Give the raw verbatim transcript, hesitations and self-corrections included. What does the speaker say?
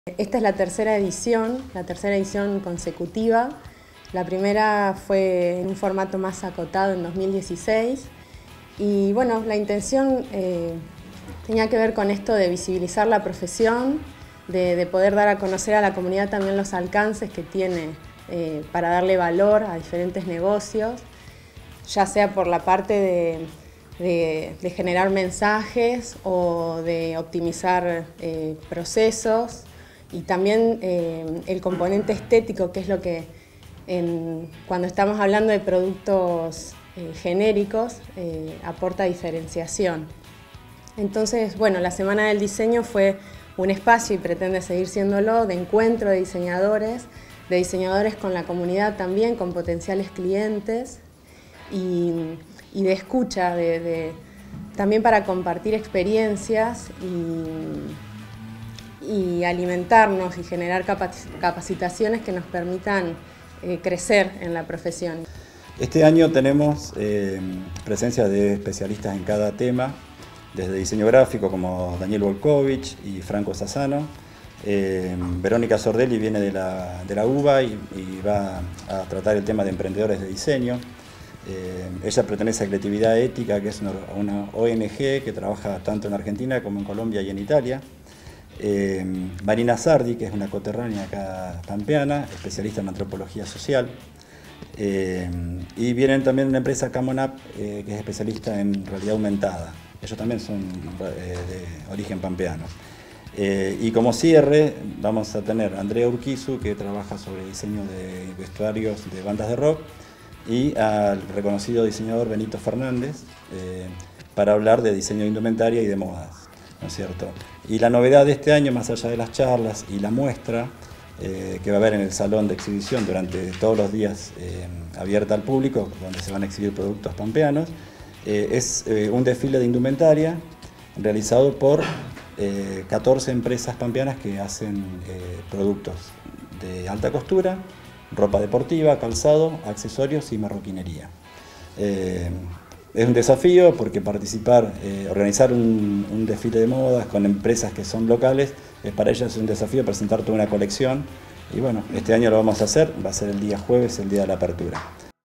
Esta es la tercera edición, la tercera edición consecutiva. La primera fue en un formato más acotado en dos mil dieciséis y bueno, la intención eh, tenía que ver con esto de visibilizar la profesión, de, de poder dar a conocer a la comunidad también los alcances que tiene eh, para darle valor a diferentes negocios, ya sea por la parte de, de, de generar mensajes o de optimizar eh, procesos, y también eh, el componente estético, que es lo que en, cuando estamos hablando de productos eh, genéricos eh, aporta diferenciación. Entonces, bueno, la Semana del Diseño fue un espacio, y pretende seguir siéndolo, de encuentro de diseñadores, de diseñadores con la comunidad también, con potenciales clientes, y, y de escucha, de, de, también para compartir experiencias y, y alimentarnos y generar capacitaciones que nos permitan eh, crecer en la profesión. Este año tenemos eh, presencia de especialistas en cada tema, desde diseño gráfico como Daniel Volkovich y Franco Sassano. Eh, Verónica Sordelli viene de la, de la U B A y, y va a tratar el tema de emprendedores de diseño. Eh, ella pertenece a Creatividad Ética, que es una, una O N G que trabaja tanto en Argentina como en Colombia y en Italia. Eh, Marina Sardi, que es una coterránea acá pampeana, especialista en antropología social. Eh, y vienen también una empresa Camonap, eh, que es especialista en realidad aumentada. Ellos también son eh, de origen pampeano. Eh, y como cierre vamos a tener a Andrea Urquizu, que trabaja sobre diseño de vestuarios de bandas de rock, y al reconocido diseñador Benito Fernández, eh, para hablar de diseño de indumentaria y de modas, ¿no es cierto? Y la novedad de este año, más allá de las charlas y la muestra eh, que va a haber en el salón de exhibición durante todos los días eh, abierta al público, donde se van a exhibir productos pampeanos, eh, es eh, un desfile de indumentaria realizado por eh, catorce empresas pampeanas que hacen eh, productos de alta costura, ropa deportiva, calzado, accesorios y marroquinería. Eh, es un desafío porque participar, eh, organizar un, un desfile de modas con empresas que son locales, eh, para ellas es un desafío presentar toda una colección. Y bueno, este año lo vamos a hacer, va a ser el día jueves, el día de la apertura.